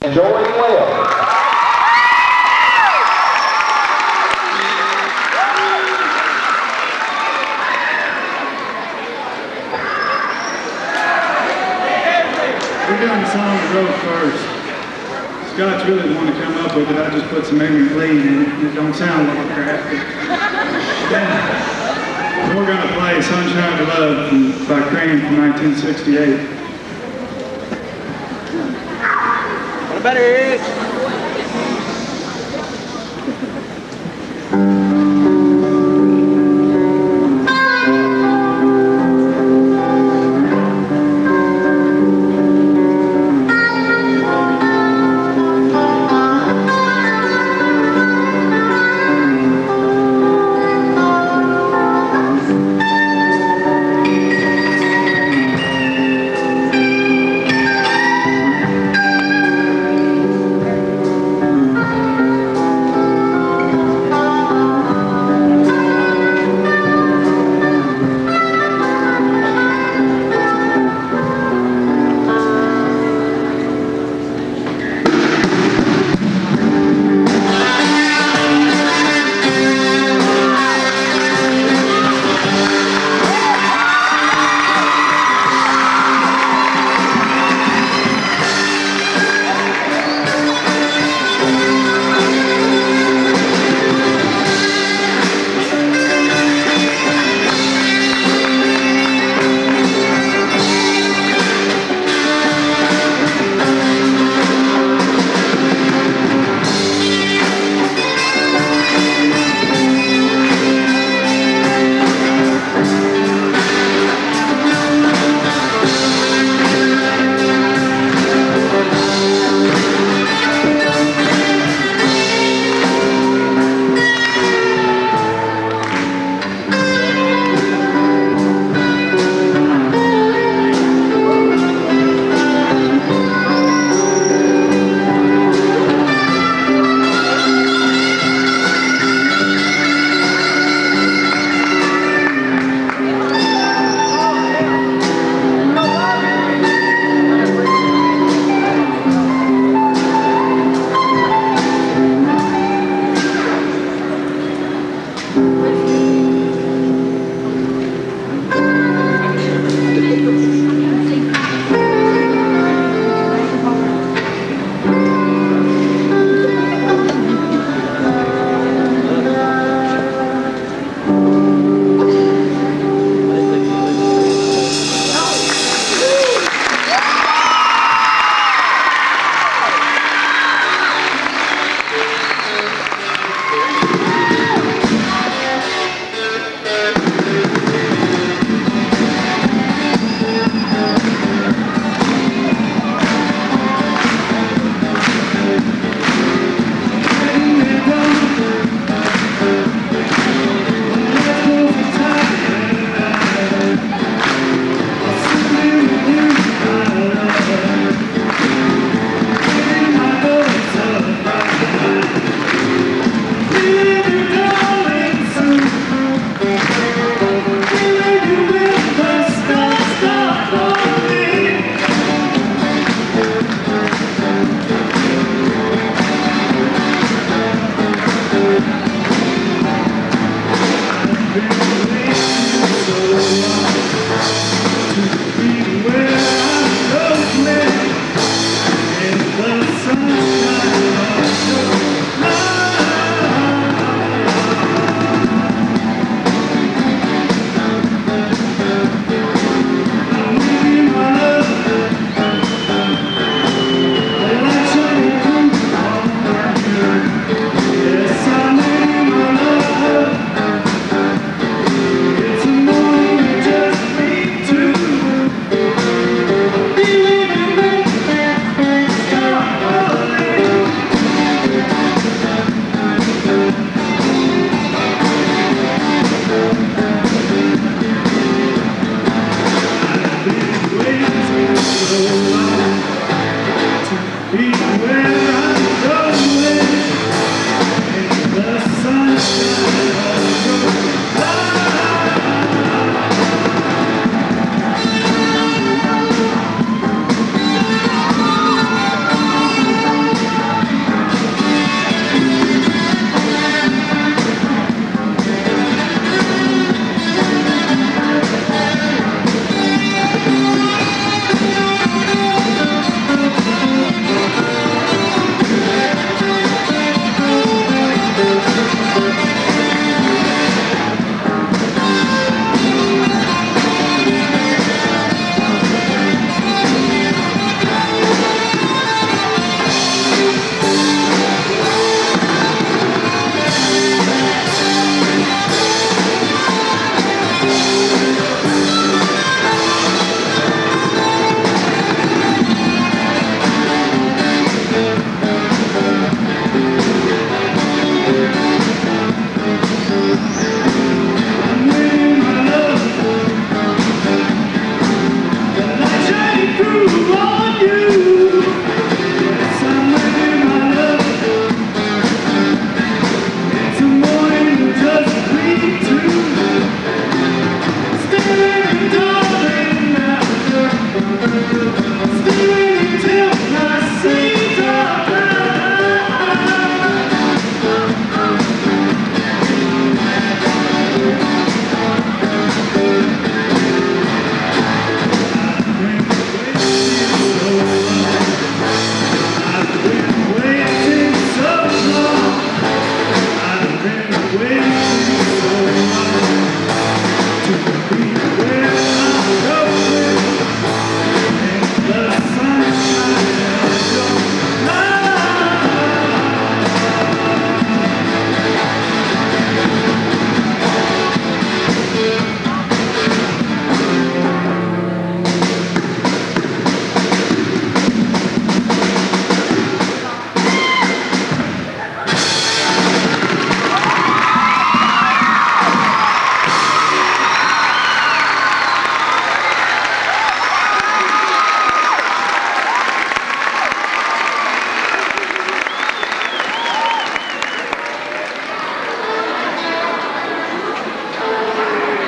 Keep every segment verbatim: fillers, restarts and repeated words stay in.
Joey Wales. We're doing the song the road first. Scott's really the one to come up with it. I just put some ignorant lead in it, and it don't sound like crap. And we're going to play Sunshine of Love from, by Cream from nineteen sixty-eight. What about it?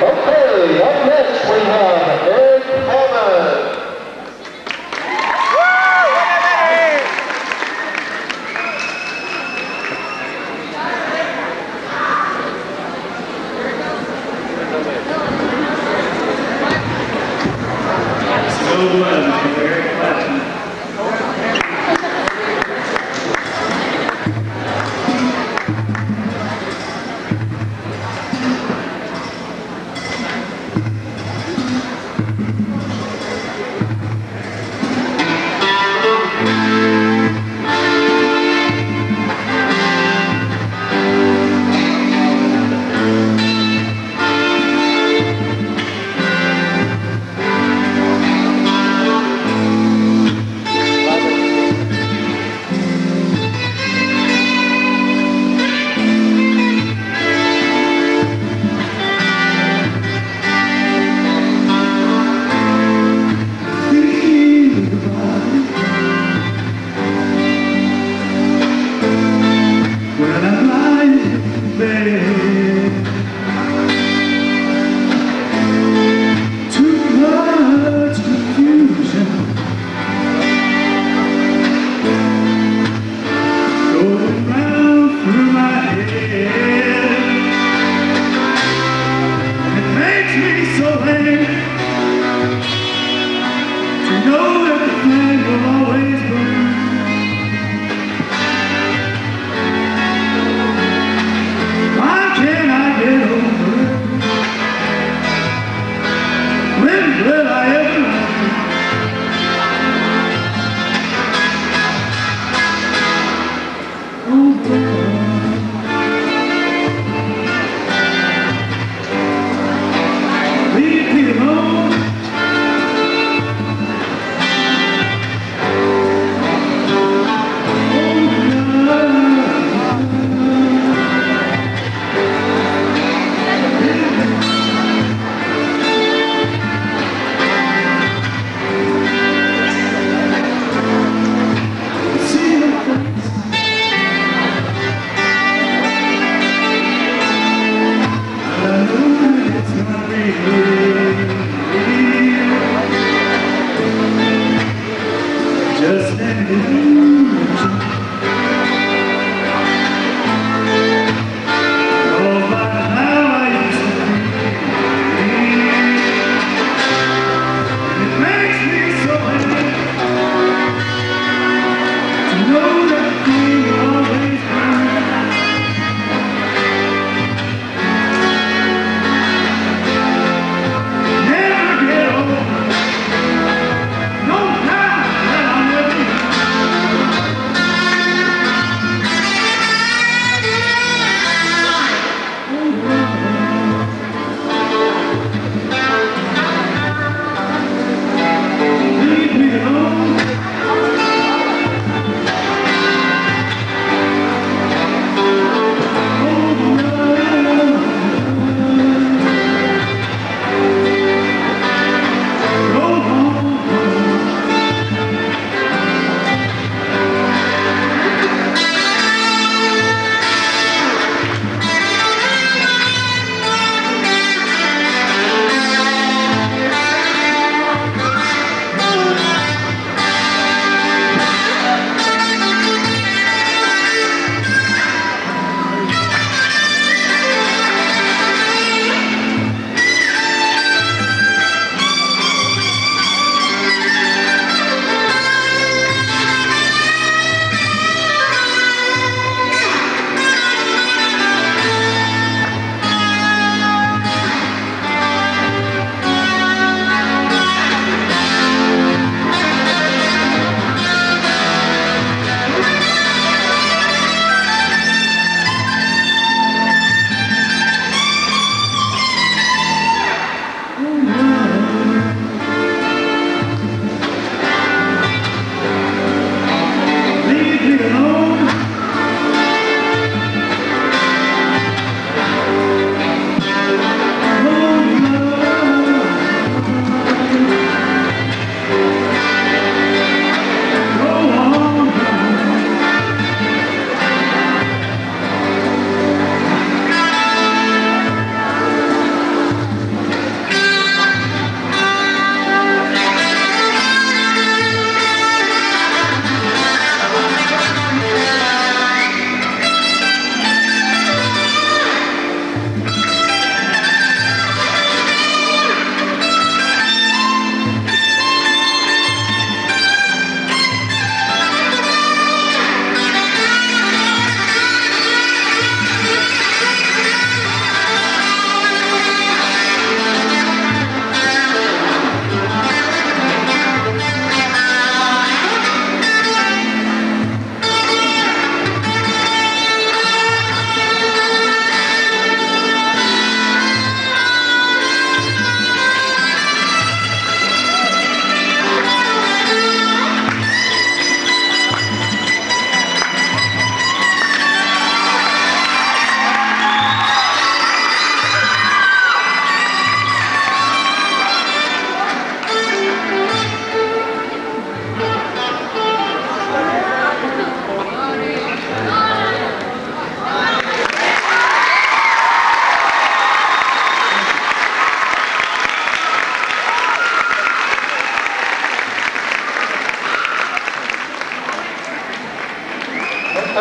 Okay, up next we have Eric Hammond. So well, Eric Hammond. Thank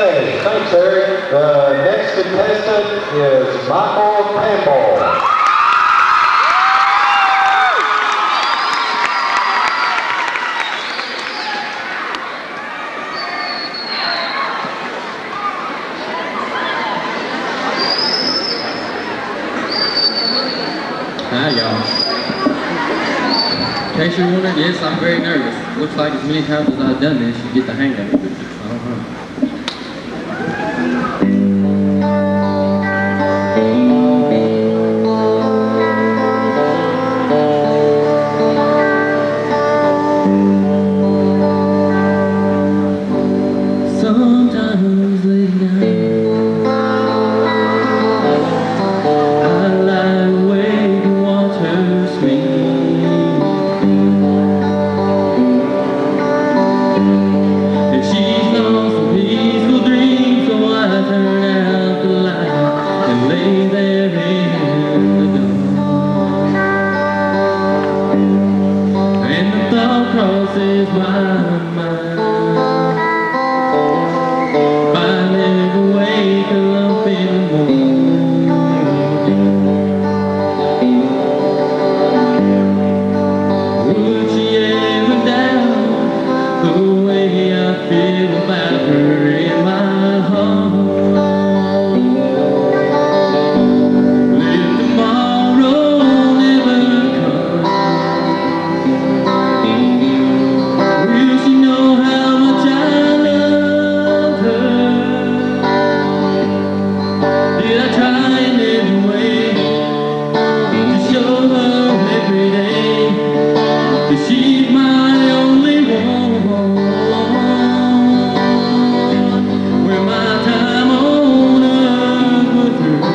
Okay, thanks, Eric. The next contestant is Michael Campbell. Hi, y'all. In case you're wondering, yes, I'm very nervous. Looks like as many times as I've done this, you get the hang of it. I don't know. Sometimes late at night, crosses my mind. I never wake up in the morning. Would she ever doubt the way I feel about her in my heart? If tomorrow never comes, will she know how much I love her? Did I try in every way to show her every day that she's my only one? Where my time on earth was through,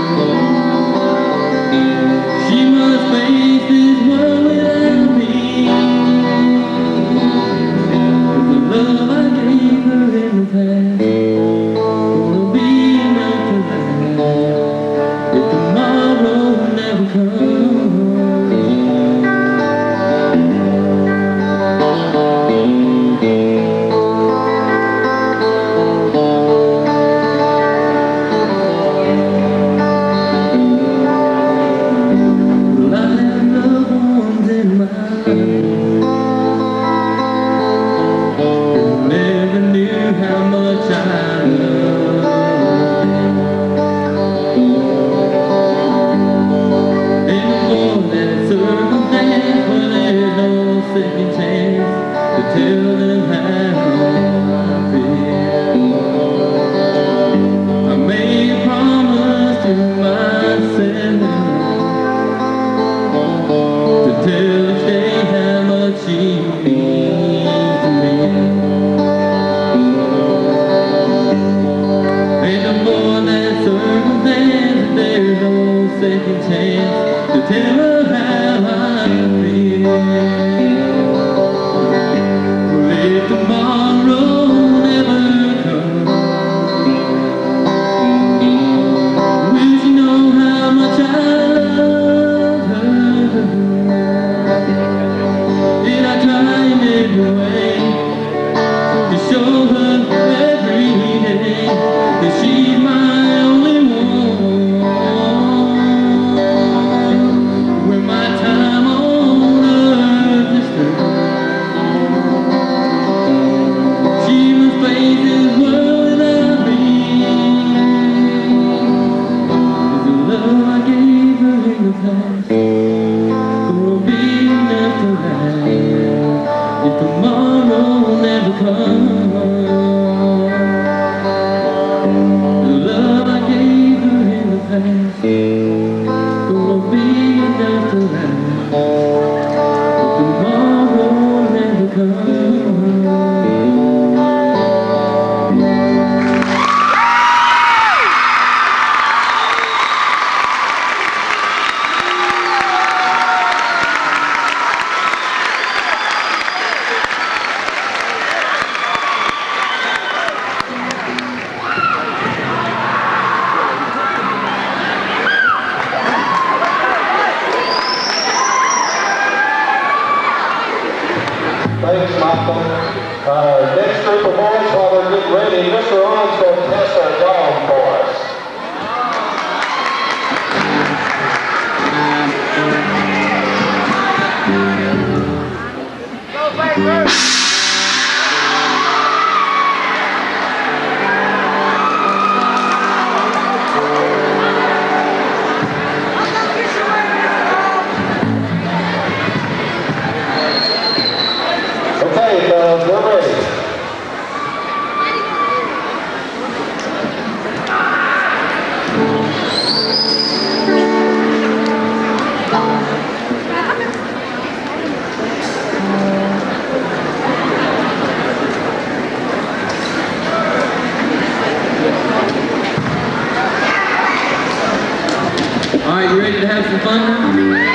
she must face this world without me. The love I gave her in the past will be enough to last if tomorrow never comes. Well, I have loved ones in my life who never knew how much I loved them. And for that circumstance where there's no second chance to tell them how I feel, I made a promise to myself to tell each day how much she means to me. And the more that circumstance, there's no second chance to tell her how I feel. Well, if tomorrow never comes, will she know how much I love her? Did I try in every way to show her every day that she's my only one? When my time on earth is through, she must face this world without me. Is the love I gave her in the past will be enough to last if tomorrow never comes? The love I gave her in the past will be enough to last if tomorrow never comes. Thanks, Michael. Uh, next group of boys, while they're getting ready, Mister Ron dog for us. Okay, fellas, we're ready. All right, you ready to have some fun now?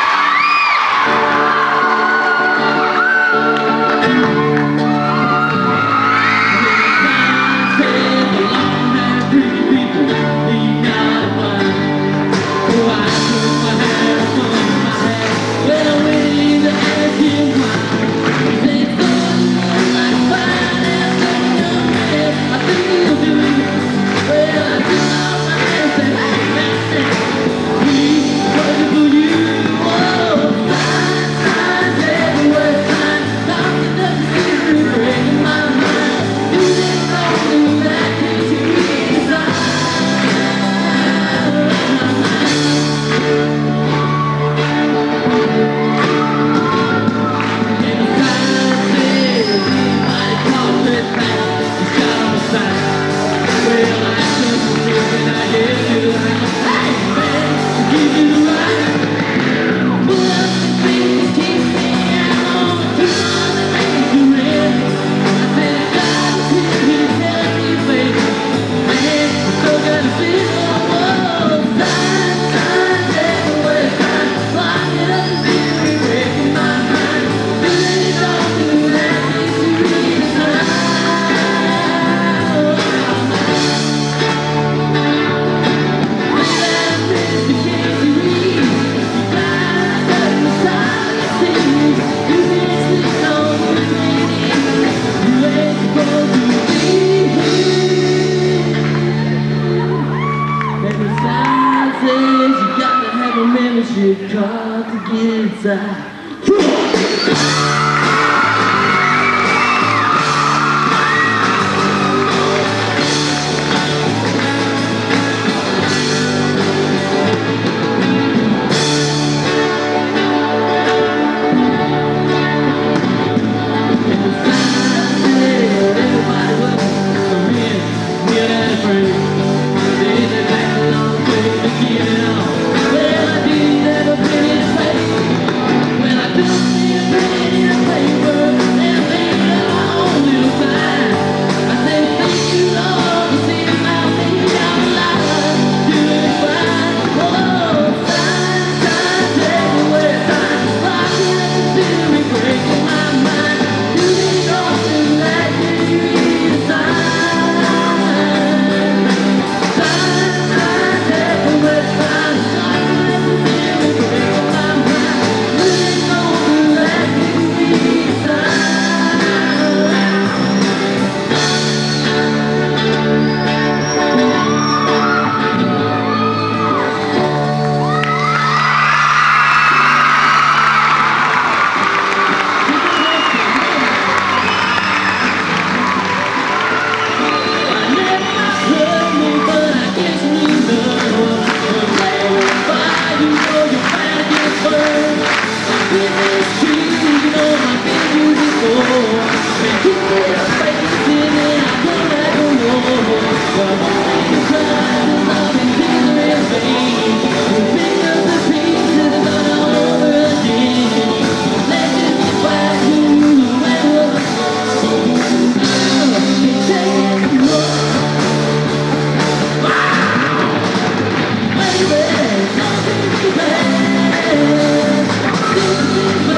Membership card to get inside. Baby,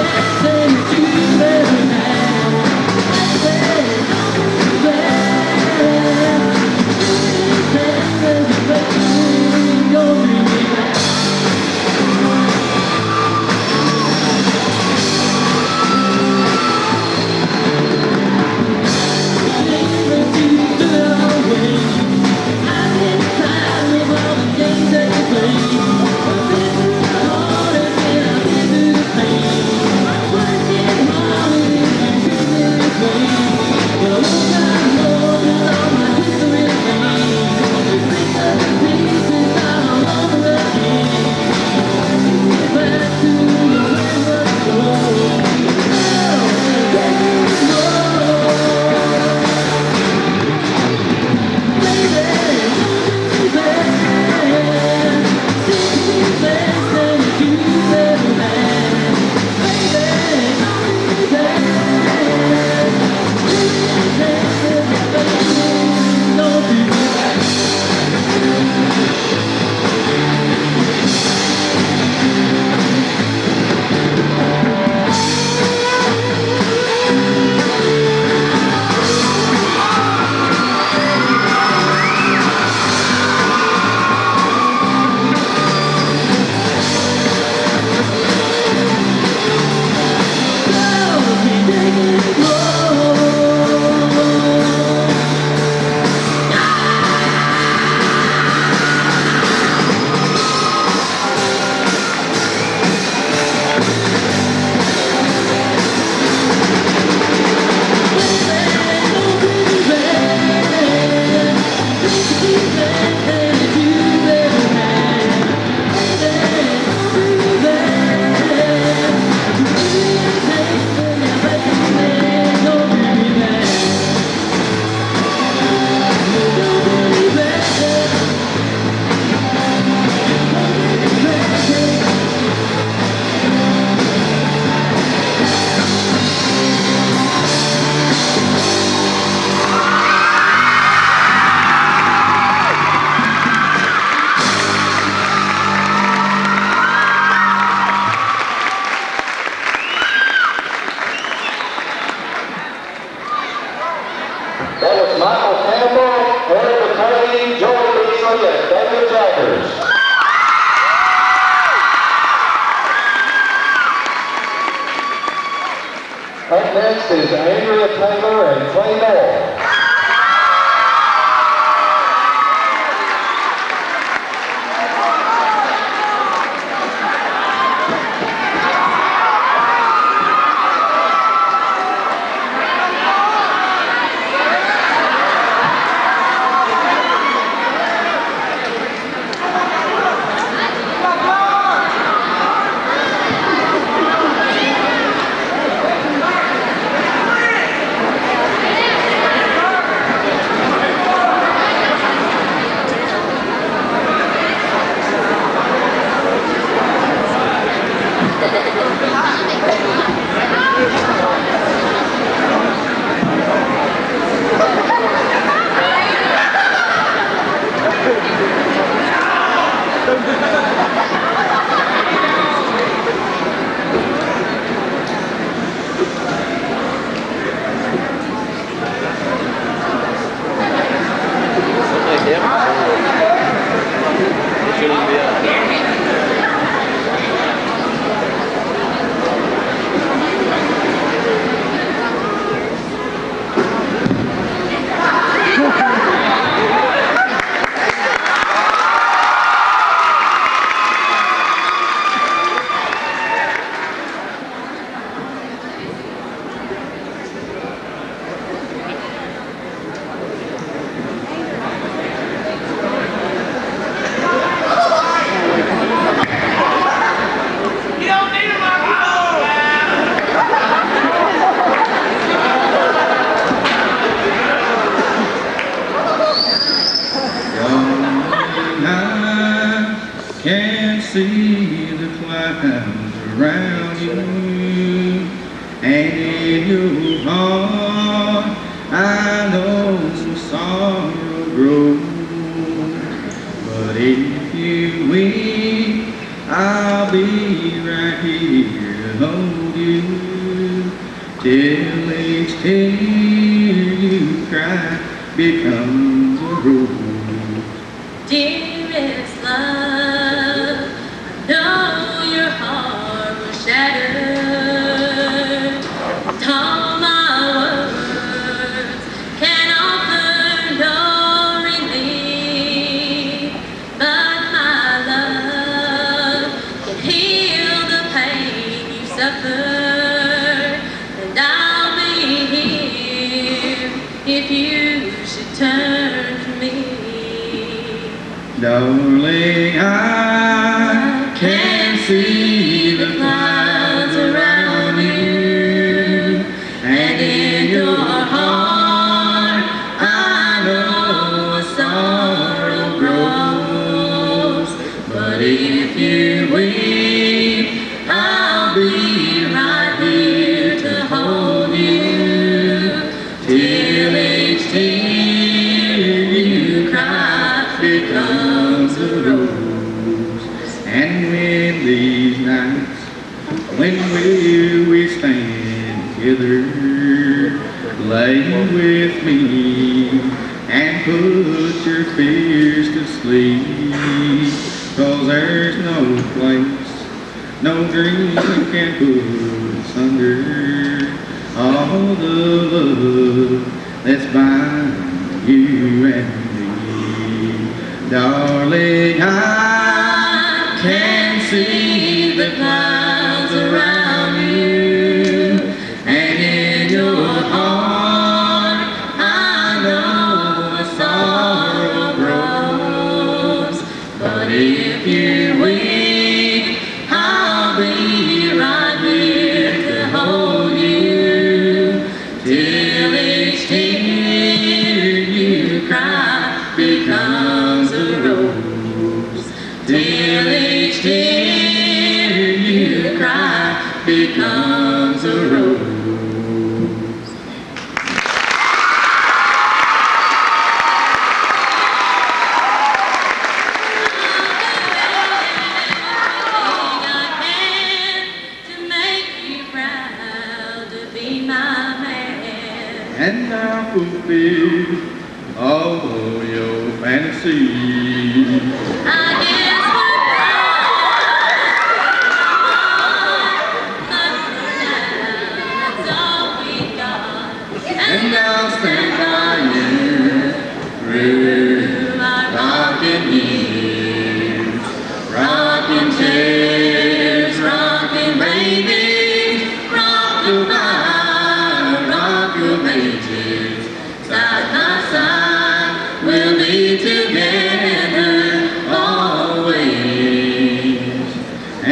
Singers. Up next is Andrea Taylor and Clay Moore. Can see the clouds around you, and in your heart I know sorrow grows. But if you weep, I'll be right here to hold you till each tear you cry becomes a rose. Dearest love, I know your heart was shattered. And all my words can offer no relief, but my love can heal the pain you suffered. And I'll be here if you should turn to me. Darling, I can see the clouds around you, and in your heart I know a sorrow grows. But if you weep, I'll be right here to hold you till each tear you cry becomes a rose. And when these nights, when will we stand together, lay with me and put your fears to sleep? 'Cause there's no place, no dream can put asunder all the love that's bound you and me. Darling, I can see the clouds around you, and in your heart I know a sorrow grows. But if you weep, I'll be right here to hold you till each tear you cry becomes a rose. Till each tear you cry becomes a rose. And I'll fulfill all your fantasies.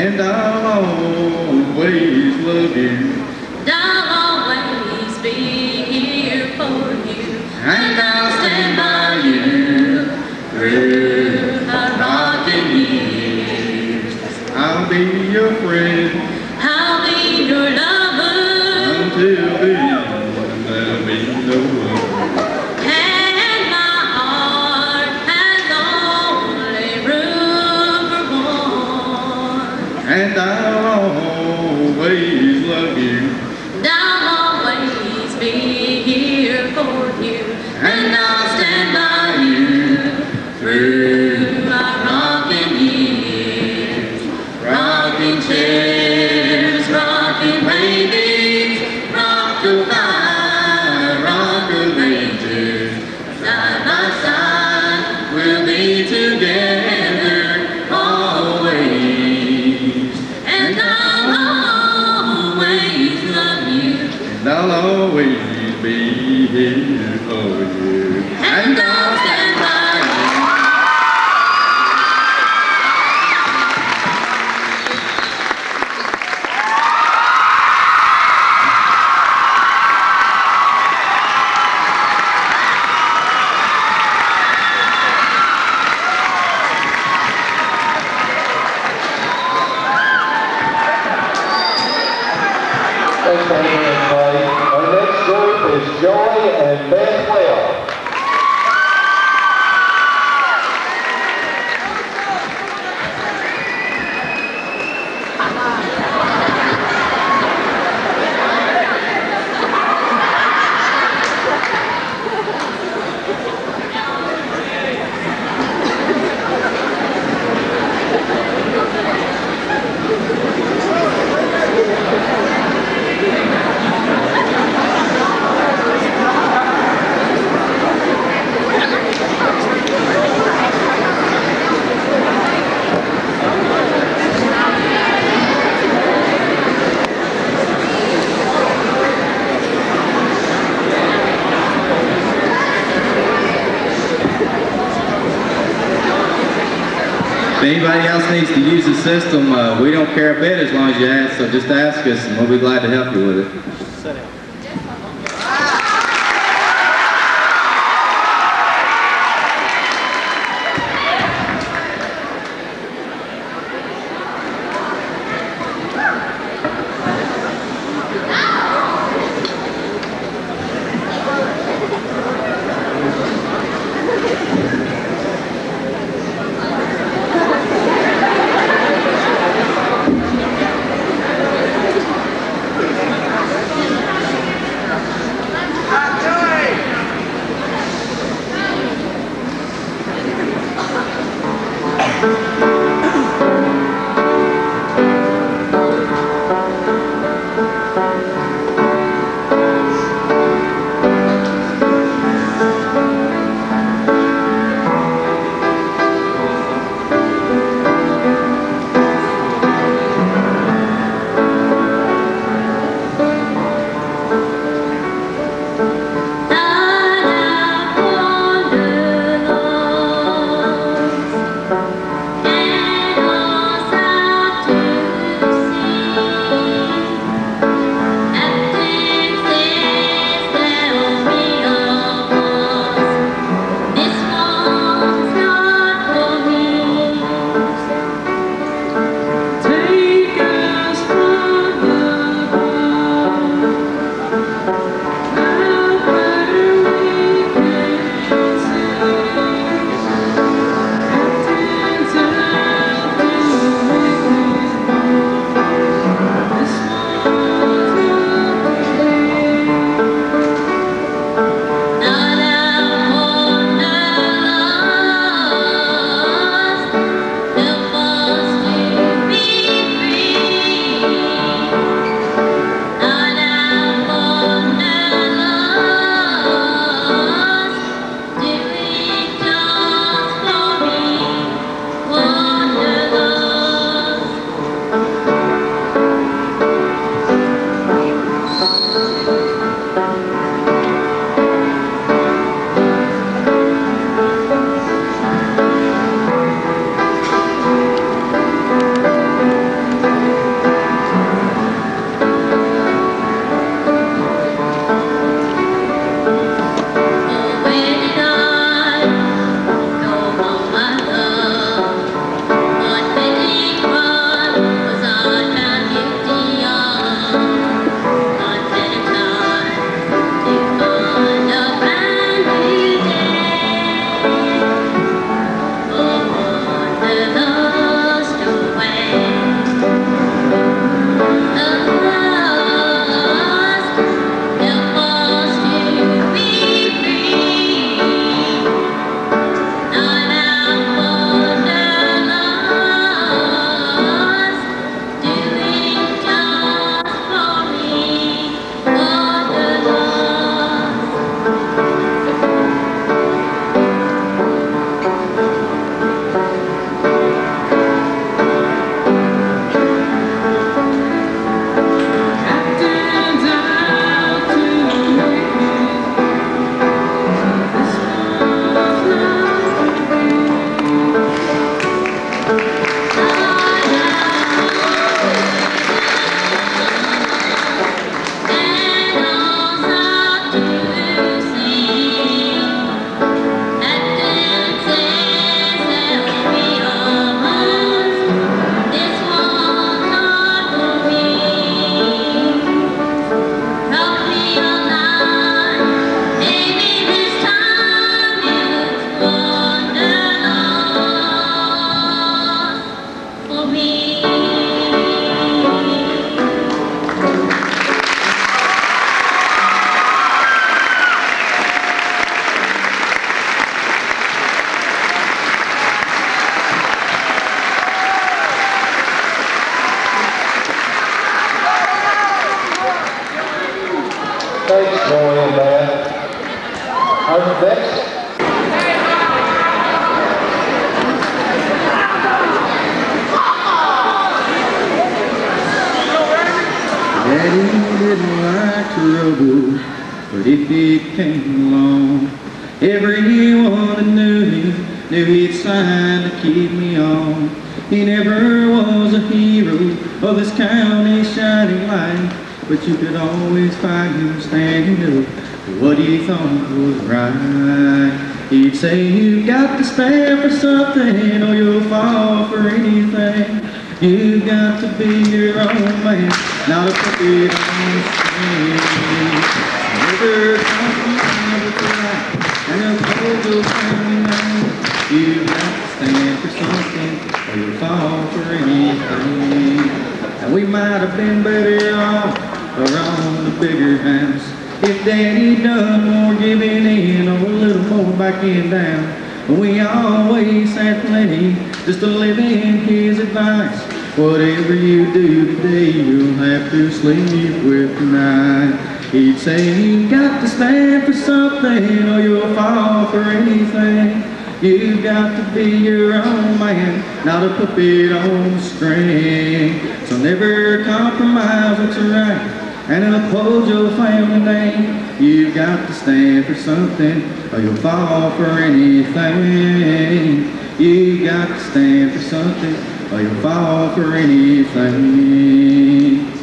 and I'll always love you. And I'll always be here for you. And I'll stand by you through the rocking years. I'll be your friend. I'll be your lover. Until then, there'll be no other. And my heart has only room for one. And I'll always love you. And I'll always be here for you. And I'll stand by you through our rocking years. Rocking chairs, rocking babies, rock-a-bye, rock-a-rangers. Side by side, we'll be together always. And I'll always love you. And I'll always be here for you. And I'll stand by you. Thanks for having us, buddy. Our next group is Joy and Manuel. If anybody else needs to use the system, uh, we don't care a bit as long as you ask, so just ask us and we'll be glad to help you with it. go in there. Our next. Daddy didn't like trouble, but if it came along, everyone that knew him knew he'd sign to keep me on. He never was a hero of this county's shining light, but you could always find him standing up for what he thought was right. He'd say, "You got to stand for something or you'll fall for anything. You got to be your own man, not a puppet on the string. Never compromise with the right and uphold your family name. You got to stand for something or you'll fall for anything." And we might have been better off around the bigger house if Daddy done more giving in or a little more backing down. But we always had plenty just to live in his advice. Whatever you do today, you'll have to sleep with tonight. He'd say, "You got to stand for something or you'll fall for anything. You got to be your own man, not a puppet on a string. So never compromise what's right and uphold your family name. You got to stand for something or you'll fall for anything. You got to stand for something or you'll fall for anything."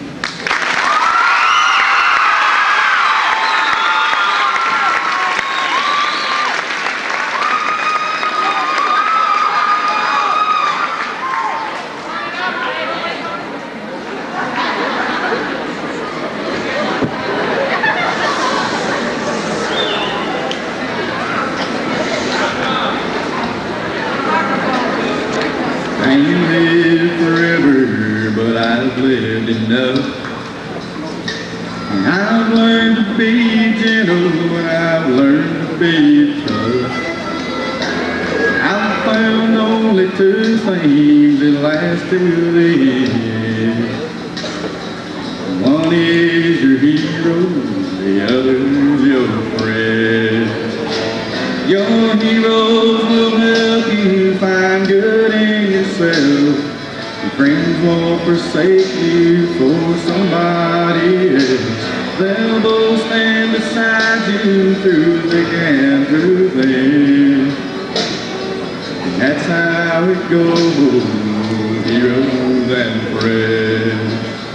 I ain't lived forever, but I've lived enough. And I've learned to be gentle, and I've learned to be tough. I've found only two things that last through the end. One is your hero, the other's your friend. Your heroes will help you find good in yourself. Your friends won't forsake you for somebody else. They'll both stand beside you through thick and through thin. And that's how it goes, heroes and friends.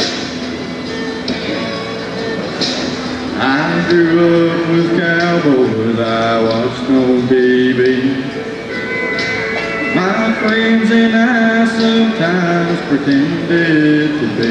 I grew up with cowboys I watched on T V. My friends and I sometimes pretended to be.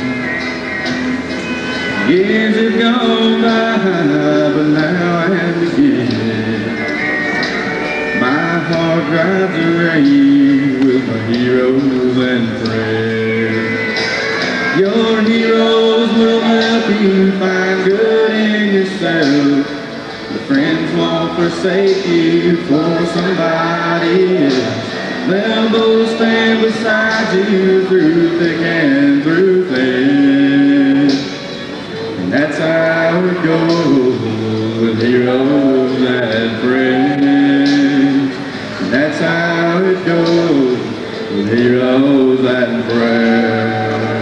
Years have gone by, but now and again my heart drives a rain with my heroes and friends. Your heroes will help you find good in yourself. Your friends won't forsake you for somebody else. They'll both stand beside you through thick and through thin. And that's how it goes with heroes and friends. And that's how it goes with heroes and friends.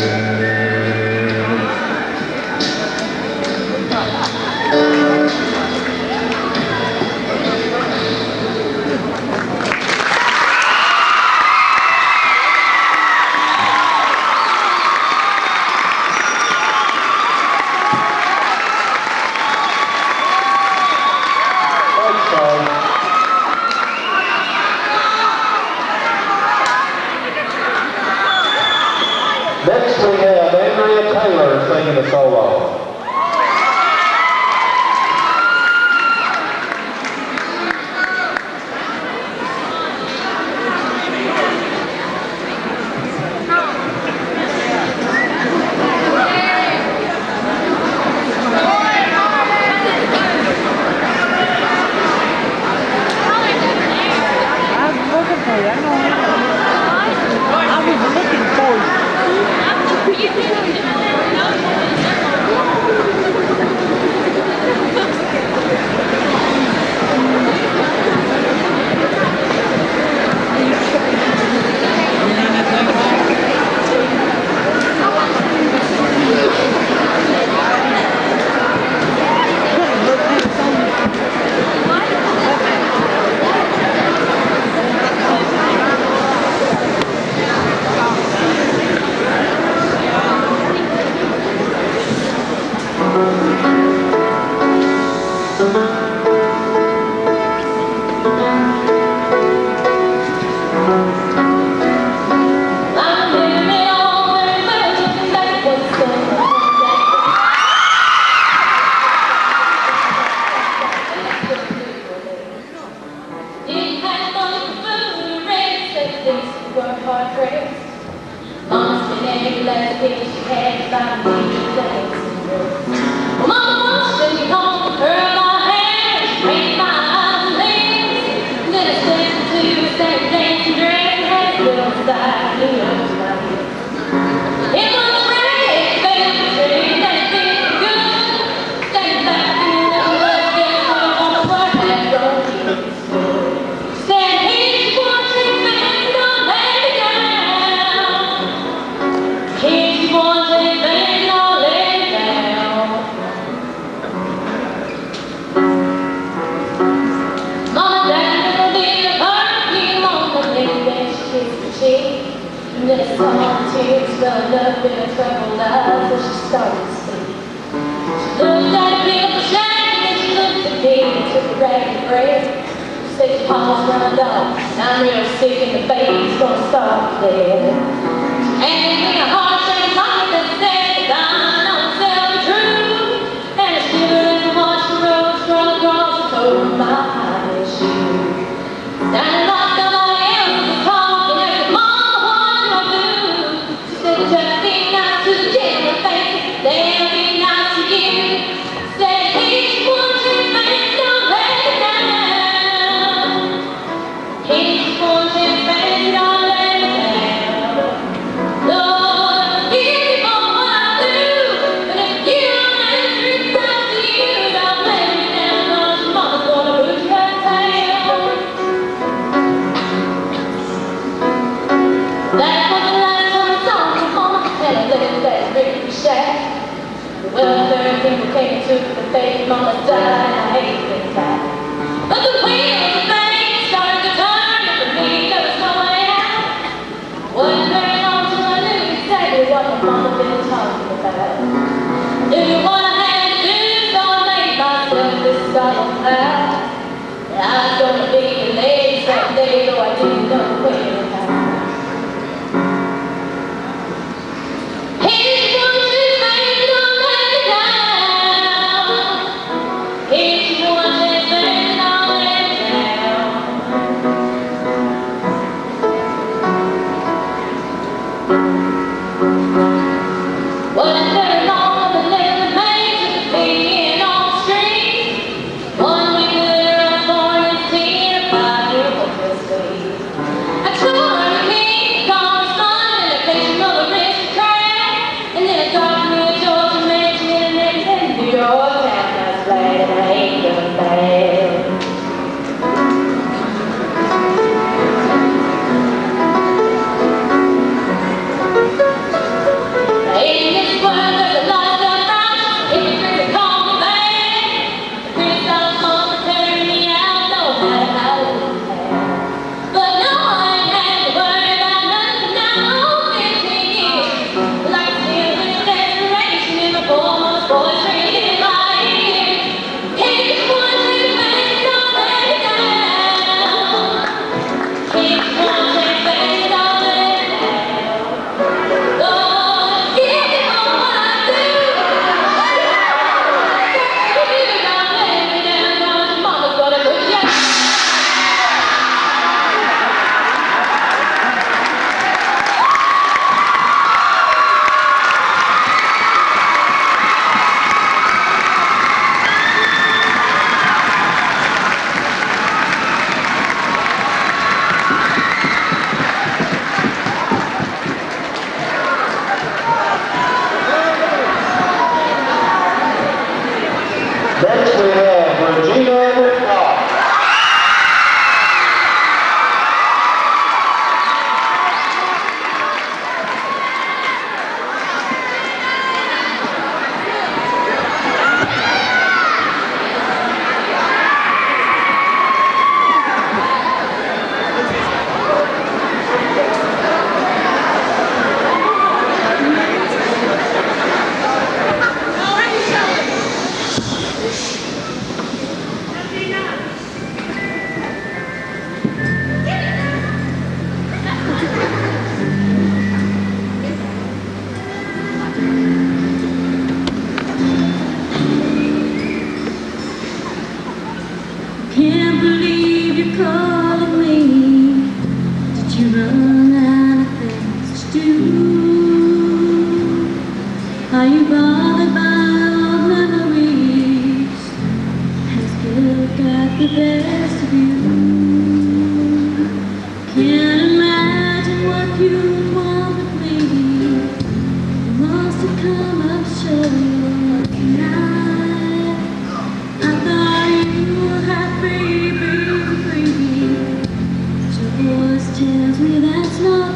Next we have singing a solo. everything she had about me dancing girl. Well, Mama took me home, curled my hair, straightened my eyes and legs. Then I stepped into that dancing dress and had a little side in my head. It was red, baby, tree, that it felt good. Standing back in the bus, getting home on the work that don't get good. Said, here's one thing, man, don't let me down. Here's one thing, man, don't let me down. Mama died a little perfume on the neck that she kissed the cheek. And then I saw her tears welled up in her troubled eyes as she started to speak. She looked at a beautiful shame and she looked at me and took a ragged breath. She said, your pa's run off and I'm real sick and the baby's gonna start dead. And in a heart shaped pocket that said, I know it's ever true. And I shivered and watched the road strung across the toe of my high shoe. Standing locked on my heels with the talk and I said, Mama, what do I do? She said, just be nice to the general face, they'll be nice to you. Said, here's one thing, man, don't let it down. Here's one thing, man, don't let it down. Lord, forgive me for what I do, but if you don't answer, it's up to you. Don't let me down, 'cause your mama's gonna push her tail. That was the last time I saw my mama, and I left that brick shack. Well, thirty people came to the baby mama died, and I hated it back. But the wheels of fate started to turn, and for me there was no way out. Wasn't very long till I knew exactly what my mama been talking about. Knew what I had to do, so I made myself this solemn vow that I was gonna be a lady someday, though I didn't know when or how. Here's one thing, man, don't let me down. Here's one thing, man, don't let me down. Wasn't very long the little man took me in on the street. One week later I was born in Are you bothered by old memories? Has guilt got the best of you? Can't imagine what you'd want with me. You must have come up short tonight. I thought you were happy being free, but your voice tells me that's not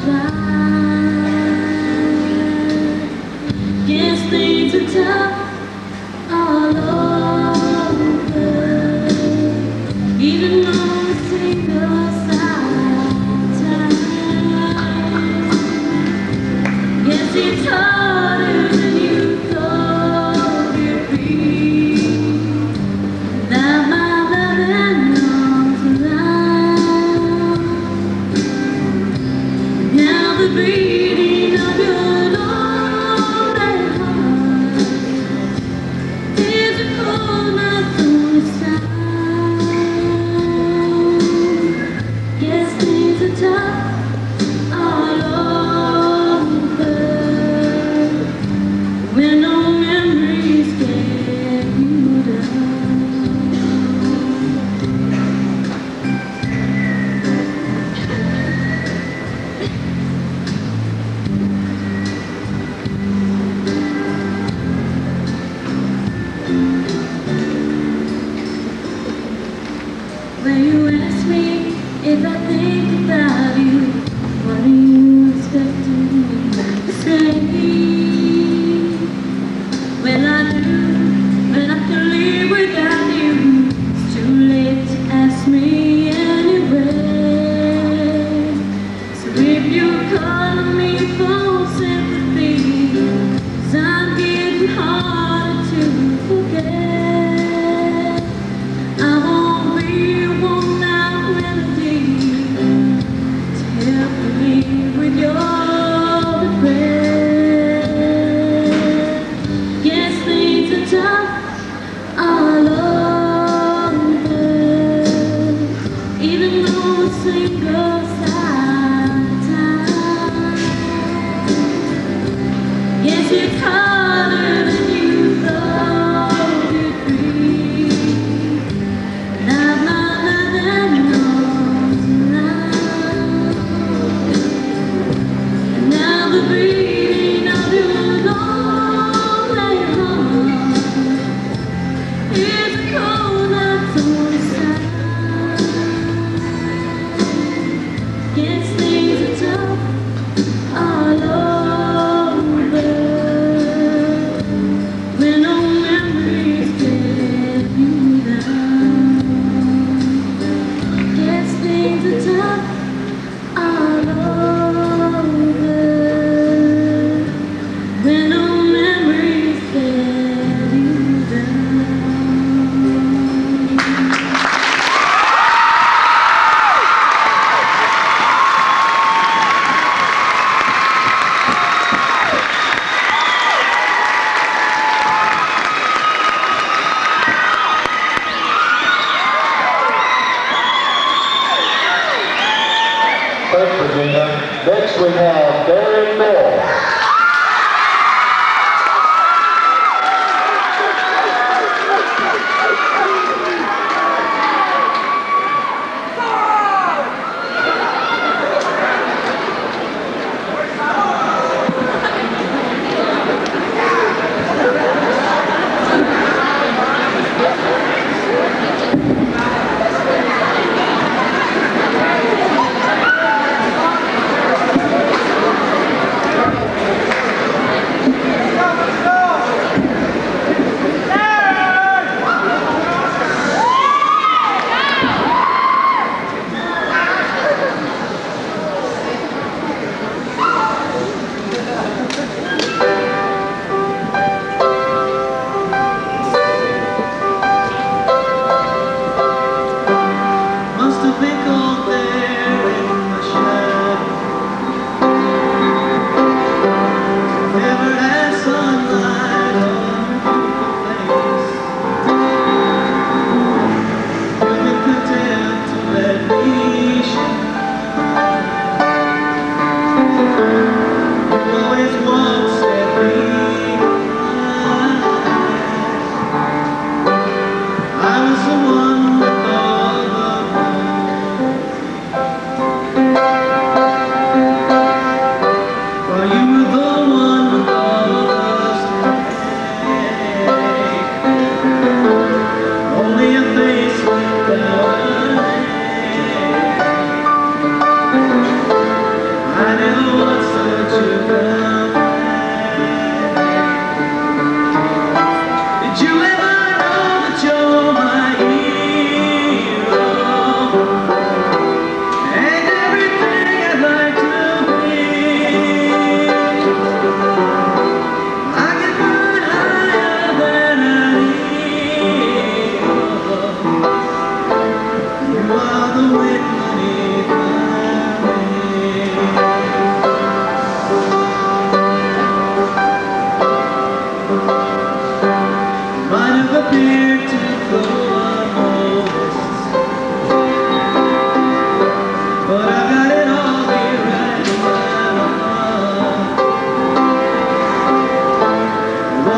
right. Guess things are tough all over, even on a single side time. Guess it's harder than you thought it'd be. Without my loving arms around, now the beating of your lonely heart is a cold night's only sound. Guess things are tough all over, when no memories get you down. When you ask me if I think about you, what are you expecting me to say? Well, I do, but I can live without you. It's too late to ask me anyway. So if you're calling me for sympathy, 'cause I'm getting harder to forget, I won't be a worn-out melody to help me with your regret. Guess things are tough all over, even though a single side time. Guess it's harder than you thought it'd be. Now my loving arms around, and now the beating of your lonely heart is a cold night's only sound. Guess things are tough all over, when no memories get you down. Guess things are tough all over, when no memories get you down. Thanks, Regina. Next we have Phyllis Miller.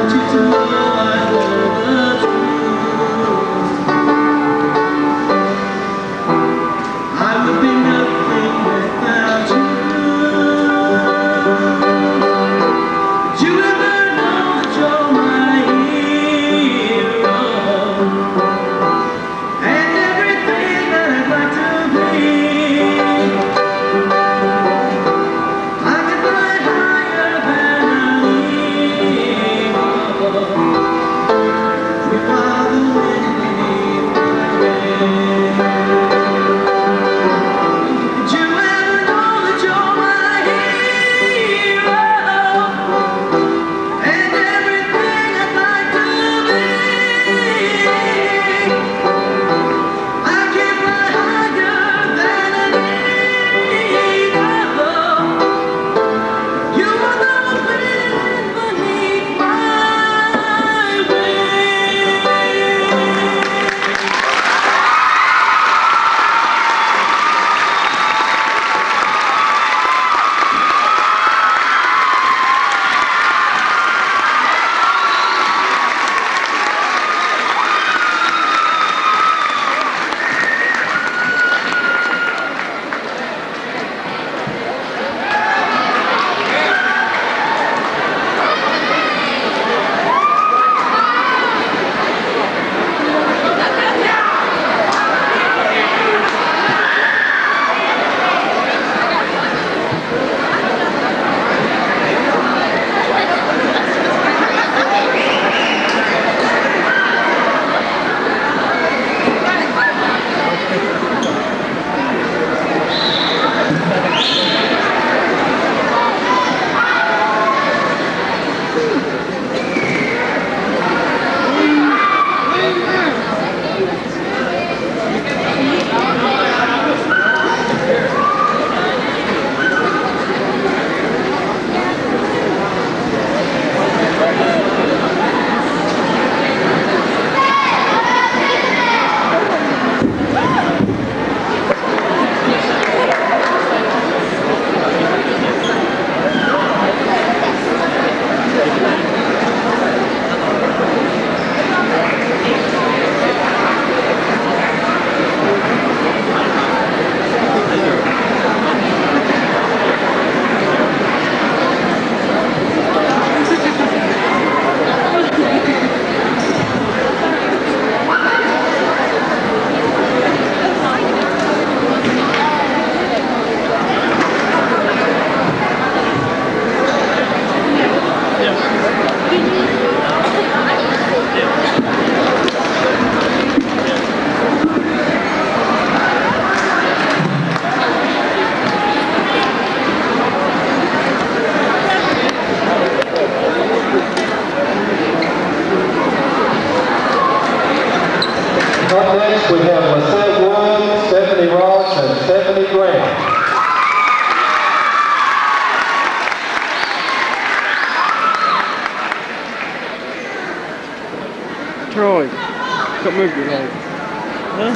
Troy, don't move your leg. Huh?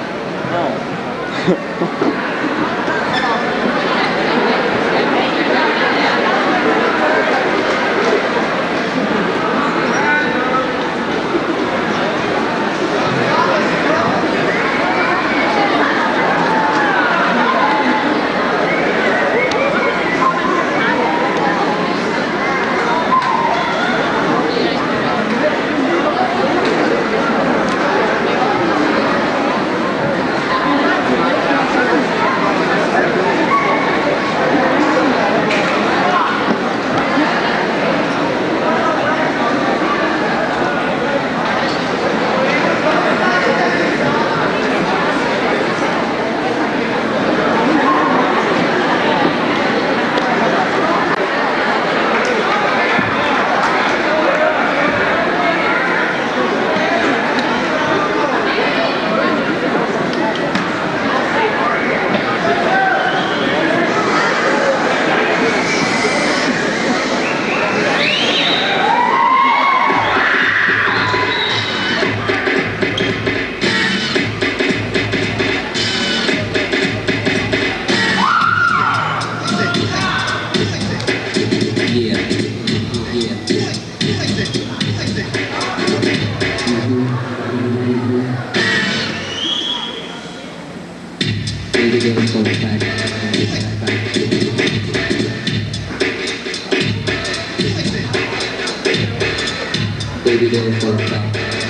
Oh. Baby, don't fall back.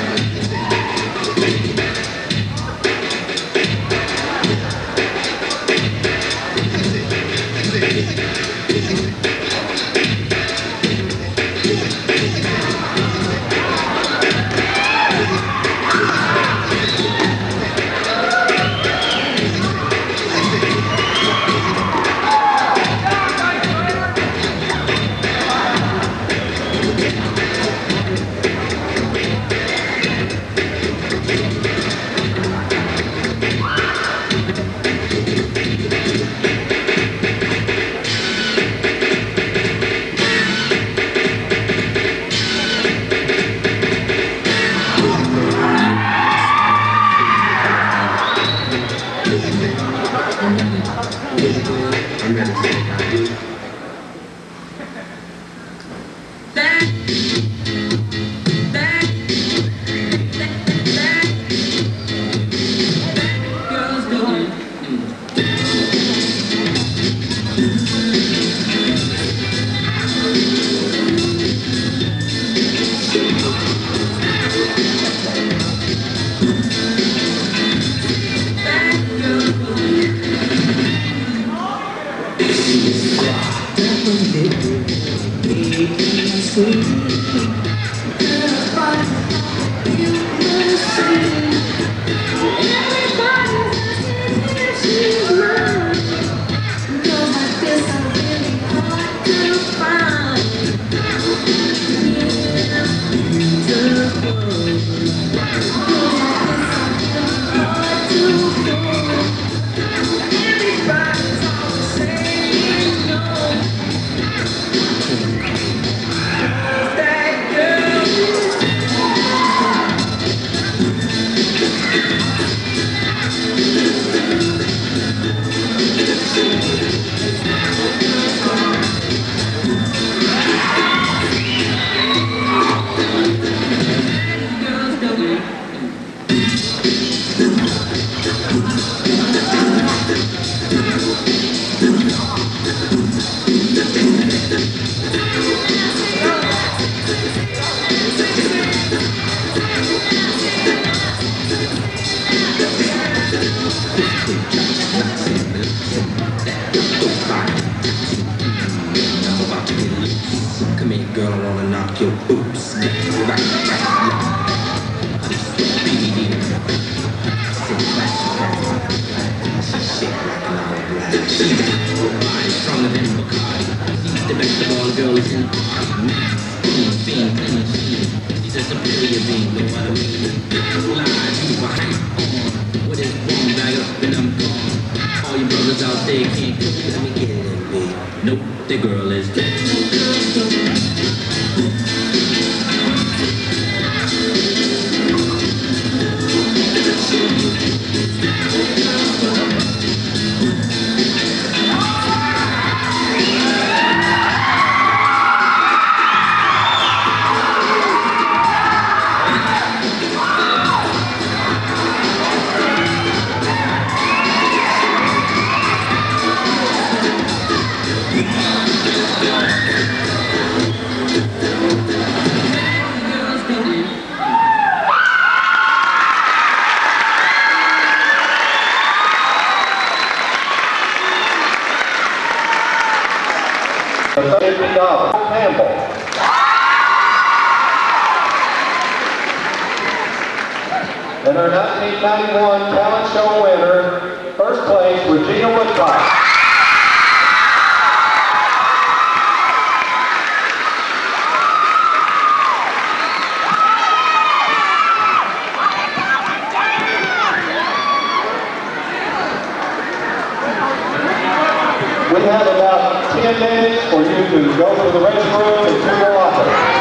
And our nineteen ninety-one Talent Show winner, first place, Regina Woodcock. We have about ten minutes for you to go to the restroom and to the locker.